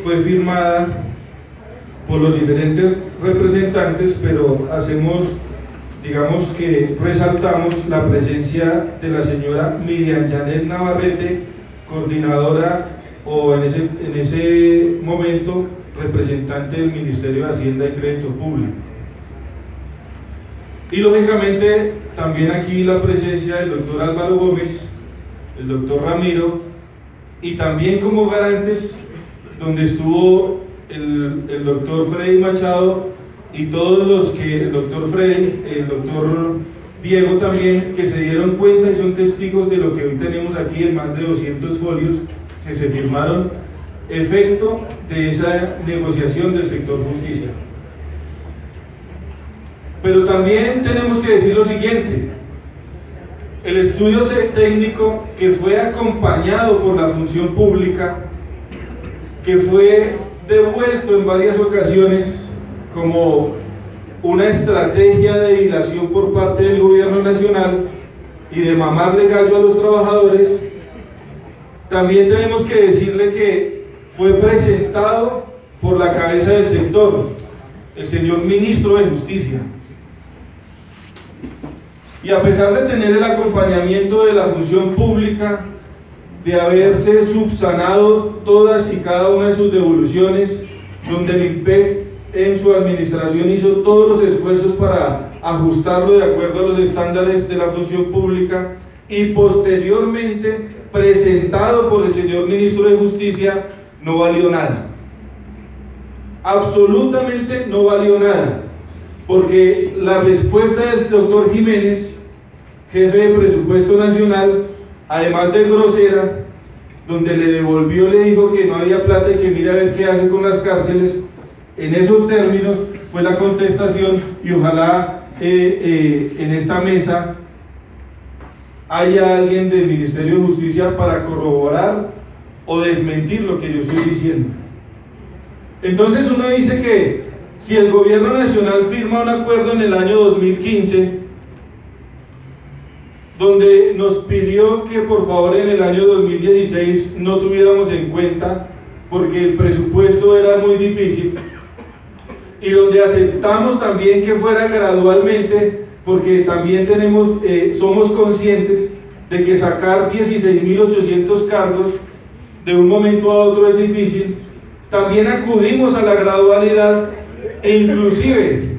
fue firmada por los diferentes representantes, pero hacemos, digamos que resaltamos la presencia de la señora Miriam Janet Navarrete, coordinadora o en ese momento representante del Ministerio de Hacienda y Crédito Público. Y lógicamente también aquí la presencia del doctor Álvaro Gómez, el doctor Ramiro, y también como garantes donde estuvo el doctor Freddy Machado y todos los que, el doctor Freddy, el doctor Diego también, que se dieron cuenta y son testigos de lo que hoy tenemos aquí en más de 200 folios que se firmaron efecto de esa negociación del sector justicia. Pero también tenemos que decir lo siguiente: el estudio técnico que fue acompañado por la función pública, que fue devuelto en varias ocasiones como una estrategia de dilación por parte del gobierno nacional y de mamarle gallo a los trabajadores, también tenemos que decirle que fue presentado por la cabeza del sector, el señor ministro de Justicia. Y a pesar de tener el acompañamiento de la función pública, de haberse subsanado todas y cada una de sus devoluciones, donde el IMPEC en su administración hizo todos los esfuerzos para ajustarlo de acuerdo a los estándares de la función pública, y posteriormente presentado por el señor ministro de Justicia, no valió nada. Absolutamente no valió nada, porque la respuesta del doctor Jiménez, jefe de Presupuesto Nacional, además de grosera, donde le devolvió, le dijo que no había plata y que mira a ver qué hace con las cárceles, en esos términos fue la contestación. Y ojalá en esta mesa haya alguien del Ministerio de Justicia para corroborar o desmentir lo que yo estoy diciendo. Entonces uno dice que si el gobierno nacional firma un acuerdo en el año 2015 donde nos pidió que por favor en el año 2016 no tuviéramos en cuenta porque el presupuesto era muy difícil, y donde aceptamos también que fuera gradualmente, porque también somos conscientes de que sacar 16.800 cargos de un momento a otro es difícil, también acudimos a la gradualidad, e inclusive